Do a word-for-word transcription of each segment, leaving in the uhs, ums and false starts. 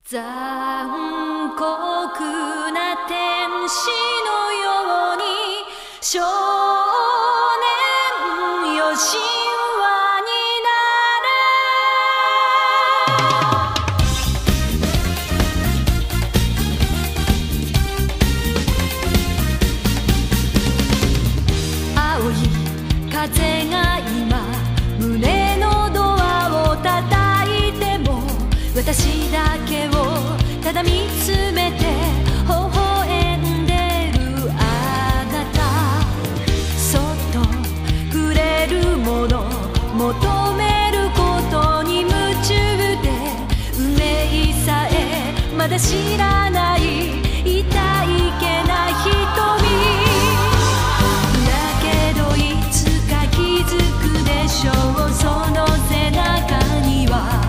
残酷な天使のように少年よ神話になれ青い風が今胸のドアを叩いても私だけをただ見つめて微笑んでるあなたそっとくれるもの求めることに夢中で運命さえまだ知らない痛いけな瞳だけどいつか気づくでしょうその背中には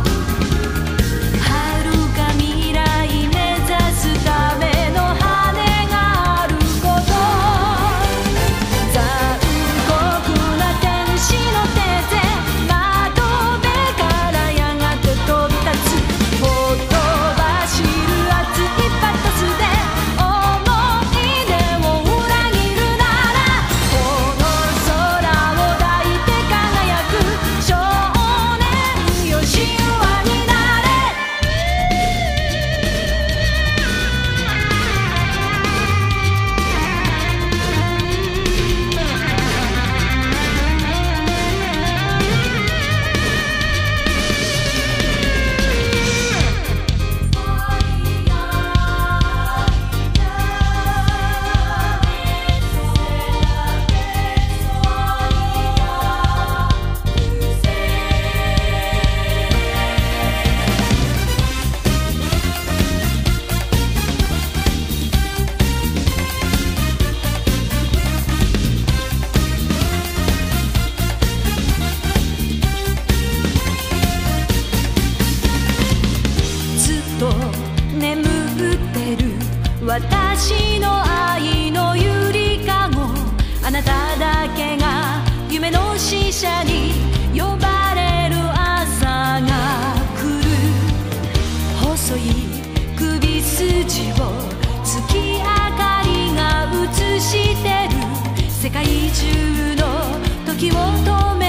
眠ってる私の愛のゆりかごあなただけが夢の使者に呼ばれる朝が来る細い首筋を月明かりが映してる世界中の時を止め